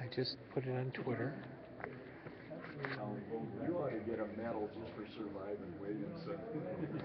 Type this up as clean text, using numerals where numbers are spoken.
I just put it on Twitter. You ought to get a medal just for surviving Williamson.